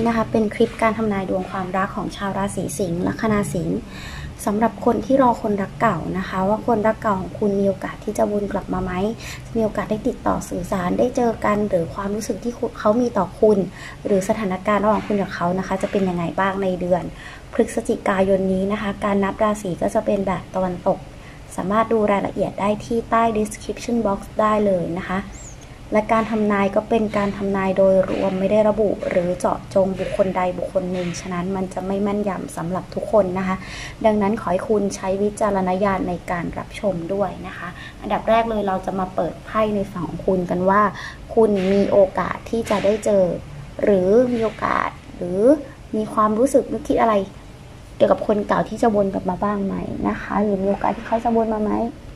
นะคะเป็นคลิปการทำนายดวงความรักของชาวราศีสิงห์ลัคนาสิงห์สำหรับคนที่รอคนรักเก่านะคะว่าคนรักเก่าของคุณมีโอกาสที่จะวนกลับมาไหมมีโอกาสได้ติดต่อสื่อสารได้เจอกันหรือความรู้สึกที่เขามีต่อคุณหรือสถานการณ์ระหว่างคุณกับเขานะคะจะเป็นยังไงบ้างในเดือนพฤศจิกายนนี้นะคะการนับราศีก็จะเป็นแบบตะวันตกสามารถดูรายละเอียดได้ที่ใต้ description box ได้เลยนะคะและการทำนายก็เป็นการทำนายโดยรวมไม่ได้ระบุหรือเจาะจงบุคคลใดบุคคลหนึ่งฉะนั้นมันจะไม่แม่นยำสำหรับทุกคนนะคะดังนั้นขอให้คุณใช้วิจารณญาณในการรับชมด้วยนะคะอันดับแรกเลยเราจะมาเปิดไพ่ในฝั่งของคุณกันว่าคุณมีโอกาสที่จะได้เจอหรือมีโอกาสหรือมีความรู้สึกนึกคิดอะไรเกี่ยวกับคนเก่าที่จะวนกลับมาบ้างไหมนะคะหรือมีโอกาสที่เขาจะวนมาไหม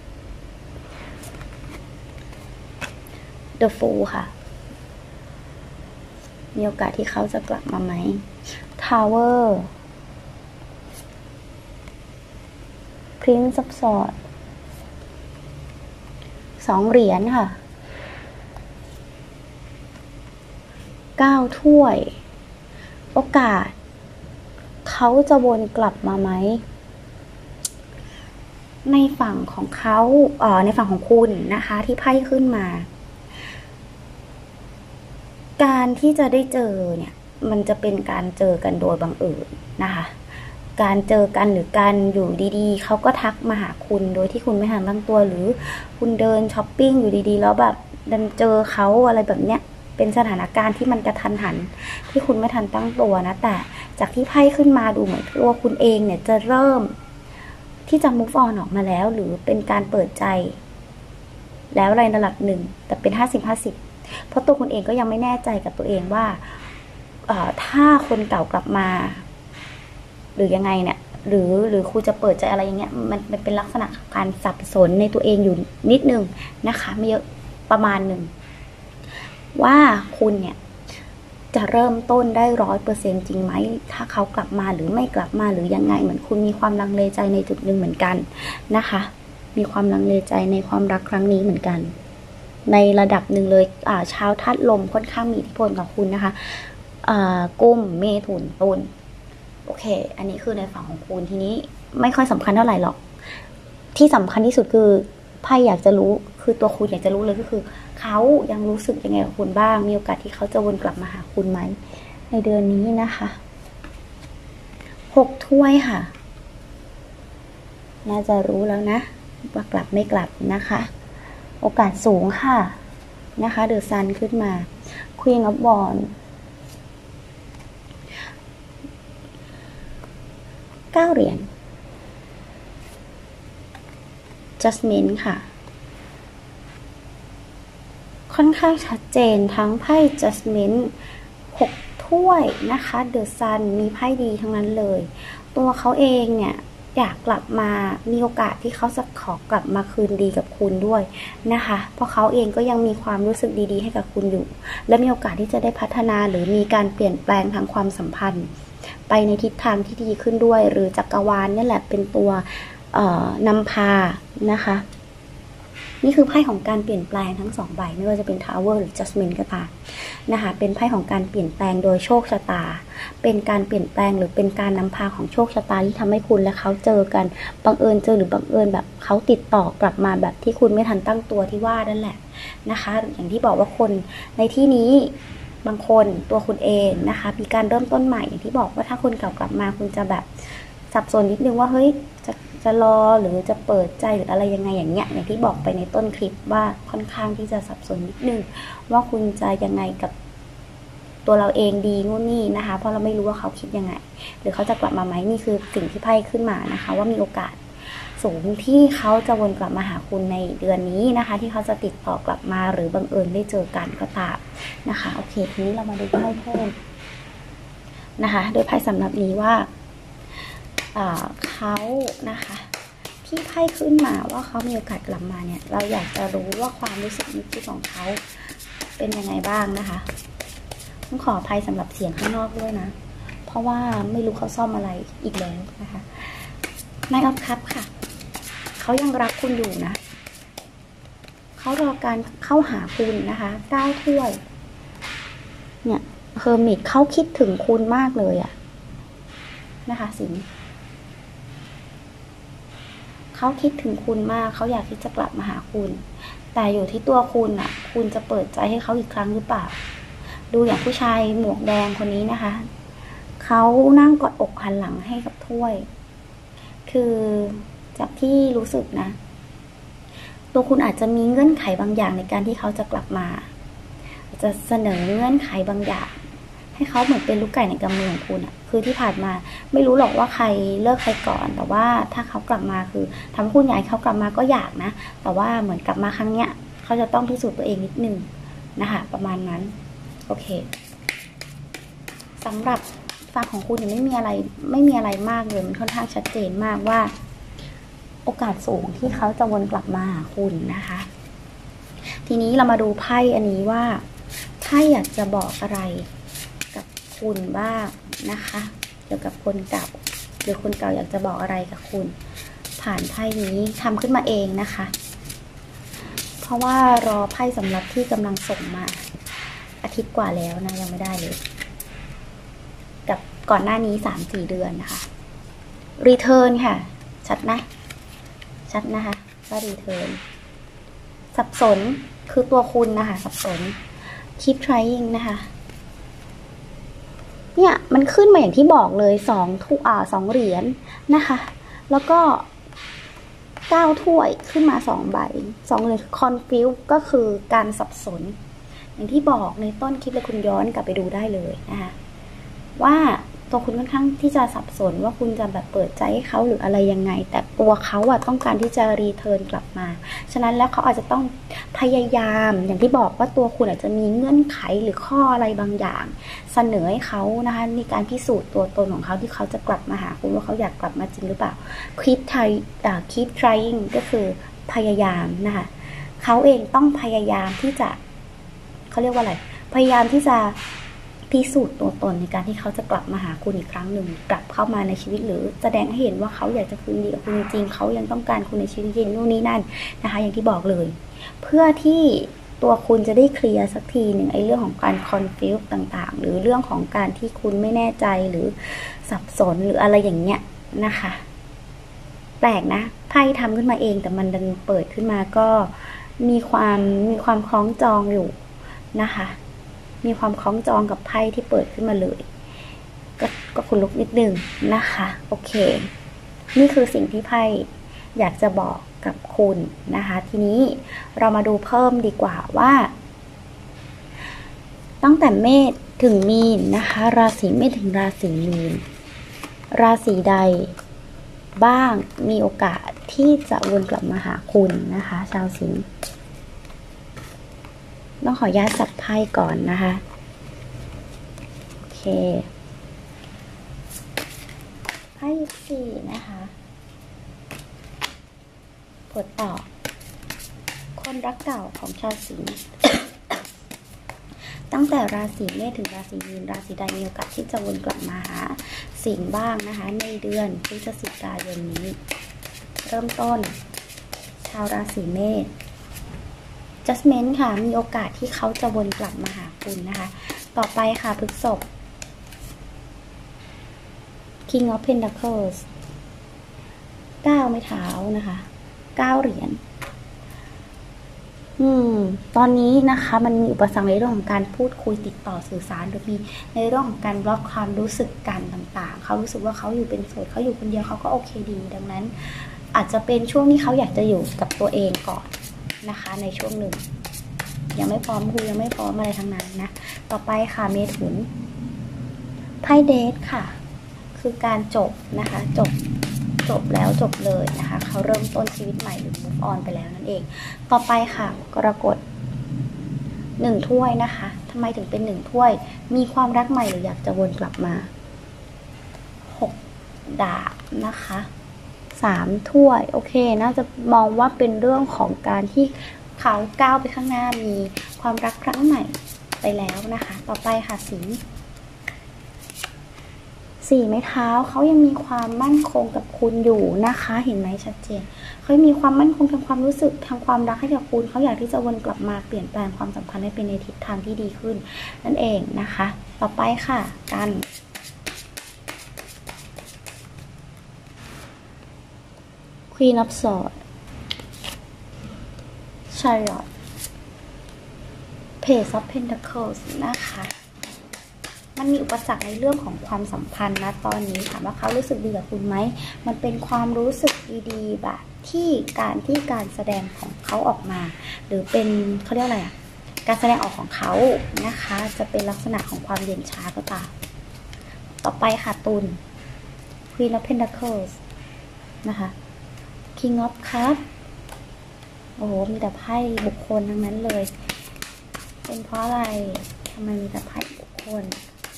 The Fool ค่ะมีโอกาสที่เขาจะกลับมาไหม Tower Prince of Swords 2 เหรียญค่ะ9 ถ้วยโอกาสเขาจะวนกลับมาไหมในฝั่งของเขาในฝั่งของคุณนะคะที่ไพ่ขึ้นมาการที่จะได้เจอเนี่ยมันจะเป็นการเจอกันโดยบังเอิญนะคะการเจอกันหรือการอยู่ดีๆเขาก็ทักมาหาคุณโดยที่คุณไม่ทันตั้งตัวหรือคุณเดินช้อปปิ้งอยู่ดีๆแล้วแบบดันเจอเขาอะไรแบบเนี้ยเป็นสถานการณ์ที่มันกระทันหันที่คุณไม่ทันตั้งตัวนะแต่จากที่ไพ่ขึ้นมาดูเหมือนตัวคุณเองเนี่ยจะเริ่มที่จะ move on ออกมาแล้วหรือเป็นการเปิดใจแล้วในระดับหนึ่งแต่เป็น50-50เพราะตัวคุณเองก็ยังไม่แน่ใจกับตัวเองว่าถ้าคนเก่ากลับมาหรือยังไงเนี่ยหรือคุณจะเปิดใจอะไรอย่างเงี้ยมันเป็นลักษณะการสับสนในตัวเองอยู่นิดนึงนะคะไม่เยอะประมาณหนึ่งว่าคุณเนี่ยจะเริ่มต้นได้100%จริงไหมถ้าเขากลับมาหรือไม่กลับมาหรือยังไงเหมือนคุณมีความลังเลใจในจุดหนึ่งเหมือนกันนะคะมีความลังเลใจในความรักครั้งนี้เหมือนกันในระดับหนึ่งเลยชาวธาตุลมค่อนข้างมีอิทธิพลกับคุณนะคะกุมเมถุนตุลโอเคอันนี้คือในฝั่งของคุณทีนี้ไม่ค่อยสำคัญเท่าไหร่หรอกที่สำคัญที่สุดคือไพ่อยากจะรู้คือตัวคุณอยากจะรู้เลยก็คือเขายังรู้สึกยังไงกับคุณบ้างมีโอกาสที่เขาจะวนกลับมาหาคุณไหมในเดือนนี้นะคะ6 ถ้วยค่ะน่าจะรู้แล้วนะว่ากลับไม่กลับนะคะโอกาสสูงค่ะนะคะเดอะซันขึ้นมา Queen of Wands 9 เหรียญ Judgment ค่ะค่อนข้างชัดเจนทั้งไพ่ Judgment 6 ถ้วยนะคะเดอะซันมีไพ่ดีทั้งนั้นเลยตัวเขาเองเนี่ยอยากกลับมามีโอกาสที่เขาจะขอกลับมาคืนดีกับคุณด้วยนะคะเพราะเขาเองก็ยังมีความรู้สึกดีๆให้กับคุณอยู่และมีโอกาสที่จะได้พัฒนาหรือมีการเปลี่ยนแปลงทางความสัมพันธ์ไปในทิศทางที่ดีขึ้นด้วยหรือจักรวาลนี่แหละเป็นตัวนำพานะคะนี่คือไพ่ของการเปลี่ยนแปลงทั้ง2 ใบไม่ว่าจะเป็น Tower หรือ Judgment ก็ตามนะคะเป็นไพ่ของการเปลี่ยนแปลงโดยโชคชะตาเป็นการเปลี่ยนแปลงหรือเป็นการนำพาของโชคชะตาที่ทำให้คุณและเขาเจอกันบังเอิญเจอหรือบังเอิญแบบเขาติดต่อกลับมาแบบที่คุณไม่ทันตั้งตัวที่ว่านั่นแหละนะคะอย่างที่บอกว่าคนในที่นี้บางคนตัวคุณเองนะคะมีการเริ่มต้นใหม่อย่างที่บอกว่าถ้าคนเก่ากลับมาคุณจะแบบสับสนนิดนึงว่าเฮ้ยจะรอหรือจะเปิดใจหรืออะไรยังไงอย่างเงี้ยอย่างที่บอกไปในต้นคลิปว่าค่อนข้างที่จะสับสนนิดนึงว่าคุณจะยังไงกับตัวเราเองดีนู่นนี่นะคะเพราะเราไม่รู้ว่าเขาคิดยังไงหรือเขาจะกลับมาไหมนี่คือสิ่งที่ไพ่ขึ้นมานะคะว่ามีโอกาสสูงที่เขาจะวนกลับมาหาคุณในเดือนนี้นะคะที่เขาจะติดต่อกลับมาหรือบังเอิญได้เจอกันก็ตามนะคะโอเคทีนี้เรามาดูไพ่เพิ่มนะคะโดยไพ่สำหรับนี้ว่าเขานะคะที่ไพ่ขึ้นมาว่าเขามีโอกาสกลับมาเนี่ยเราอยากจะรู้ว่าความรู้สึกนึกคิดของเขาเป็นยังไงบ้างนะคะต้องขออภัยสำหรับเสียงข้างนอกด้วยนะเพราะว่าไม่รู้เขาซ่อมอะไรอีกแล้วนะคะKnight of Cupsค่ะเขายังรักคุณอยู่นะเขารอการเข้าหาคุณนะคะ9 ถ้วยเนี่ย Hermit เขาคิดถึงคุณมากเลยอะนะคะสิงห์เขาคิดถึงคุณมากเขาอยากที่จะกลับมาหาคุณแต่อยู่ที่ตัวคุณอะคุณจะเปิดใจให้เขาอีกครั้งหรือเปล่าดูอย่างผู้ชายหมวกแดงคนนี้นะคะเขานั่งกอดอกหันหลังให้กับถ้วยคือจากที่รู้สึกนะตัวคุณอาจจะมีเงื่อนไขบางอย่างในการที่เขาจะกลับมาจะเสนอเงื่อนไขบางอย่างให้เขาเหมือนเป็นลูกไก่ในกำมือของคุณอะคือที่ผ่านมาไม่รู้หรอกว่าใครเลิกใครก่อนแต่ว่าถ้าเขากลับมาคือทำให้คุณอยากให้เขากลับมาก็อยากนะแต่ว่าเหมือนกลับมาครั้งเนี้ยเขาจะต้องพิสูจน์ตัวเองนิดนึงนะคะประมาณนั้นโอเคสำหรับฝั่งของคุณเนี่ยไม่มีอะไรมากเลยมันค่อนข้างชัดเจนมากว่าโอกาสสูงที่เขาจะวนกลับมาหาคุณนะคะทีนี้เรามาดูไพ่อันนี้ว่าไพ่อยากจะบอกอะไรกับคุณบ้างนะคะเกี่ยวกับคนเก่าหรือคนเก่าอยากจะบอกอะไรกับคุณผ่านไพ่นี้ทำขึ้นมาเองนะคะเพราะว่ารอไพ่สำหรับที่กำลังส่งมาอาทิตย์กว่าแล้วนะยังไม่ได้เลยกับก่อนหน้านี้ 3-4 เดือนนะคะ Return ค่ะชัดนะคะว่า Return สับสนคือตัวคุณนะคะสับสน Keep trying นะคะเนี่ยมันขึ้นมาอย่างที่บอกเลย2 เหรียญนะคะแล้วก็9 ถ้วยขึ้นมา2 ใบ2 เหรียญ confuse ก็คือการสับสนอย่างที่บอกในต้นคลิปเลยคุณย้อนกลับไปดูได้เลยนะคะว่าตัวคุณค่อนข้างที่จะสับสนว่าคุณจะแบบเปิดใจให้เขาหรืออะไรยังไงแต่ตัวเขาอะต้องการที่จะรีเทิร์นกลับมาฉะนั้นแล้วเขาอาจจะต้องพยายามอย่างที่บอกว่าตัวคุณอาจจะมีเงื่อนไขหรือข้ออะไรบางอย่างเสนอให้เขานะคะในการพิสูจน์ตัวตนของเขาที่เขาจะกลับมาหาคุณว่าเขาอยากกลับมาจริงหรือเปล่า keep trying ก็คือพยายามนะคะเขาเองต้องพยายามที่จะเขาเรียกว่าอะไรพยายามที่จะพิสูจน์ตัวตนในการที่เขาจะกลับมาหาคุณอีกครั้งหนึ่งกลับเข้ามาในชีวิตหรือแสดงให้เห็นว่าเขาอยากจะคืนดีกับคุณจริงๆเขายังต้องการคุณในชีวิตจริงนู่นนี่นั่นนะคะอย่างที่บอกเลยเพื่อที่ตัวคุณจะได้เคลียร์สักทีหนึ่งไอ้เรื่องของการคอนฟิวส์ต่างๆหรือเรื่องของการที่คุณไม่แน่ใจหรือสับสนหรืออะไรอย่างเงี้ยนะคะแปลกนะไพ่ทำขึ้นมาเองแต่มันดันเปิดขึ้นมาก็มีความคล้องจองอยู่นะคะมีความคล้องจองกับไพ่ที่เปิดขึ้นมาเลยก็ขนลุกนิดนึงนะคะโอเคนี่คือสิ่งที่ไพ่อยากจะบอกกับคุณนะคะทีนี้เรามาดูเพิ่มดีกว่าว่าตั้งแต่เมษถึงมีนนะคะราศีเมษถึงราศีมีนราศีใดบ้างมีโอกาสที่จะวนกลับมาหาคุณนะคะชาวสิงห์ต้องขออนุญาตสับไพ่ก่อนนะคะโอเคไพ่4นะคะผลต่อคนรักเก่าของชาวสิงห์ ตั้งแต่ราศีเมษถึงราศีมีนราศีใดมีโอกาสที่จะวนกลับมาหาสิงห์บ้างนะคะในเดือนพฤศจิกายนนี้เริ่มต้นชาวราศีเมษJudgment ค่ะมีโอกาสที่เขาจะวนกลับมาหาคุณนะคะต่อไปค่ะพฤษภ King of Pentacles 9 ไม้เท้านะคะ9 เหรียญตอนนี้นะคะมันมีอุปสรรคในเรื่องของการพูดคุยติดต่อสื่อสารหรือมีในเรื่องของการบล็อกความรู้สึกกันต่างๆเขารู้สึกว่าเขาอยู่เป็นโสดเขาอยู่คนเดียวเขาก็โอเคดีดังนั้นอาจจะเป็นช่วงที่เขาอยากจะอยู่กับตัวเองก่อนนะคะในช่วงหนึ่งยังไม่พร้อมคุยยังไม่พร้อมอะไรทั้งนั้นนะต่อไปค่ะเมถุนไพ่เดทค่ะคือการจบนะคะจบแล้วจบเลยนะคะเขาเริ่มต้นชีวิตใหม่หรือ move on ไปแล้วนั่นเองต่อไปค่ะกรกฎ1 ถ้วยนะคะทำไมถึงเป็น1 ถ้วยมีความรักใหม่หรืออยากจะวนกลับมา6 ดาบนะคะ3 ถ้วยโอเคน่าจะมองว่าเป็นเรื่องของการที่เขาก้าวไปข้างหน้ามีความรักครั้งใหม่ไปแล้วนะคะต่อไปค่ะสิงห์4 ไม้เท้าเขายังมีความมั่นคงกับคุณอยู่นะคะเห็นไหมชัดเจนเขามีความมั่นคงทางความรู้สึกทางความรักให้กับคุณเขาอยากที่จะวนกลับมาเปลี่ยนแปลงความสัมพันธ์ให้เป็นในทิศทางที่ดีขึ้นนั่นเองนะคะต่อไปค่ะกัน Queen of Swords Chariot Page of Pentacles นะคะมันมีอุปสรรคในเรื่องของความสัมพันธ์นะตอนนี้ถามว่าเขารู้สึกดีกับคุณไหมมันเป็นความรู้สึกดีๆแบบที่การแสดงของเขาออกมาหรือเป็นเขาเรียกอะไรการแสดงออกของเขานะคะจะเป็นลักษณะของความเย็นชาก็ตามต่อไปค่ะตุล Queen of Pentacles นะคะ King of Cups โอ้โหมีแต่ไพ่บุคคลทั้งนั้นเลยเป็นเพราะอะไรทำไมมีแต่ไพ่บุคคล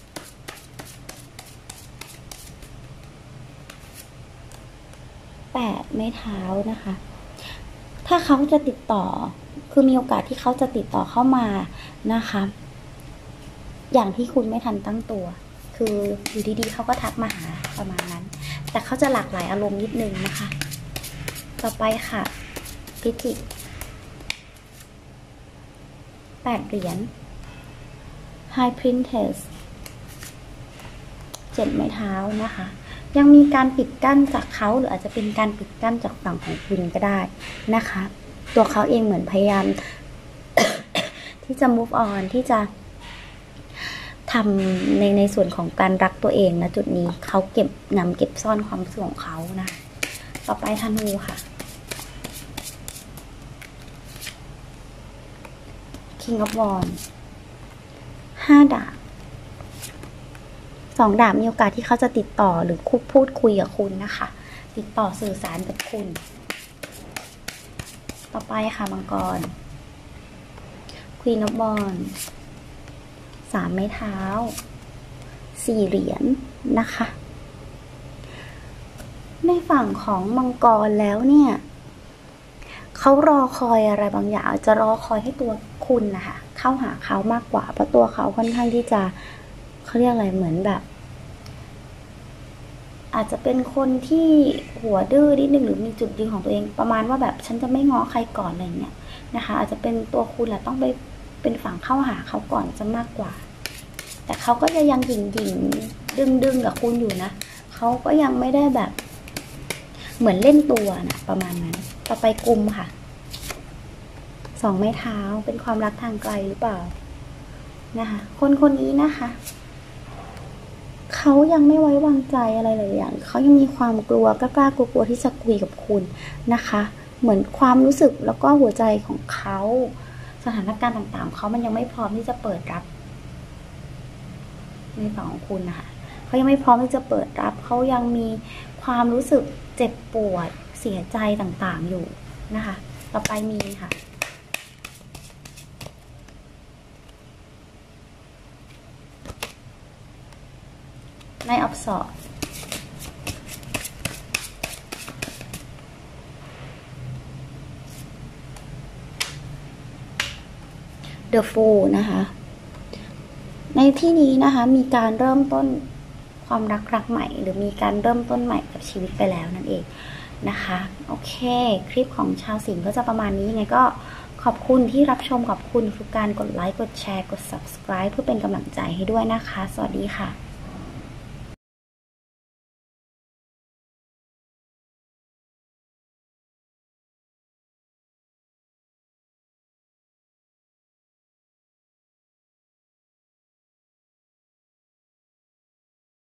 8 ไม้เท้านะคะถ้าเขาจะติดต่อคือมีโอกาสที่เขาจะติดต่อเข้ามานะคะอย่างที่คุณไม่ทันตั้งตัวคืออยู่ดีๆเขาก็ทักมาหาประมาณนั้นแต่เขาจะหลากหลายอารมณ์นิดนึงนะคะต่อไปค่ะพิจิก8 เหรียญ High Princess 7 ไม้เท้านะคะยังมีการปิดกั้นจากเขาหรืออาจจะเป็นการปิดกั้นจากฝั่งของคุณก็ได้นะคะตัวเขาเองเหมือนพยายาม ที่จะ move on ที่จะทำในส่วนของการรักตัวเองนะจุดนี้เขาเก็บซ่อนความรู้สึกของเขานะต่อไปธนูค่ะ King of Wands 5 ดาบ2 ดาบมีโอกาสที่เขาจะติดต่อหรือพูดคุยกับคุณนะคะติดต่อสื่อสารกับคุณต่อไปค่ะมังกร Queen of Wands 3 ไม้เท้า 4 เหรียญนะคะในฝั่งของมังกรแล้วเนี่ยเขารอคอยอะไรบางอย่างจะรอคอยให้ตัวคุณนะคะเข้าหาเขามากกว่าเพราะตัวเขาค่อนข้างที่จะเขาเรียกอะไรเหมือนแบบอาจจะเป็นคนที่หัวดื้อนิดนึงหรือมีจุดยืนของตัวเองประมาณว่าแบบฉันจะไม่ง้อใครก่อนอะไรเงี้ยนะคะอาจจะเป็นตัวคุณแหละต้องไปเป็นฝั่งเข้าหาเขาก่อนจะมากกว่าแต่เขาก็จะยังหยิ่งดึงกับคุณอยู่นะเขาก็ยังไม่ได้แบบเหมือนเล่นตัวนะประมาณนั้นต่อไปกุมค่ะ 2 ไม้เท้าเป็นความรักทางไกลหรือเปล่านะคะคนนี้นะคะเขายังไม่ไว้วางใจอะไรเลยอย่างเขายังมีความกลัวกล้ากลัวที่จะคุยกับคุณนะคะเหมือนความรู้สึกแล้วก็หัวใจของเขาสถานการณ์ต่างๆเขามันยังไม่พร้อมที่จะเปิดรับในฝั่งของคุณนะคะเขายังไม่พร้อมที่จะเปิดรับเขายังมีความรู้สึกเจ็บปวดเสียใจต่างๆอยู่นะคะต่อไปมีค่ะในอับสอบThe Fool นะคะในที่นี้นะคะมีการเริ่มต้นความรักใหม่หรือมีการเริ่มต้นใหม่กับชีวิตไปแล้วนั่นเองนะคะโอเคคลิปของชาวสิงห์ก็จะประมาณนี้ไงก็ขอบคุณที่รับชมขอบคุณทุกการกดไลค์กดแชร์กด subscribe เพื่อเป็นกำลังใจให้ด้วยนะคะสวัสดีค่ะ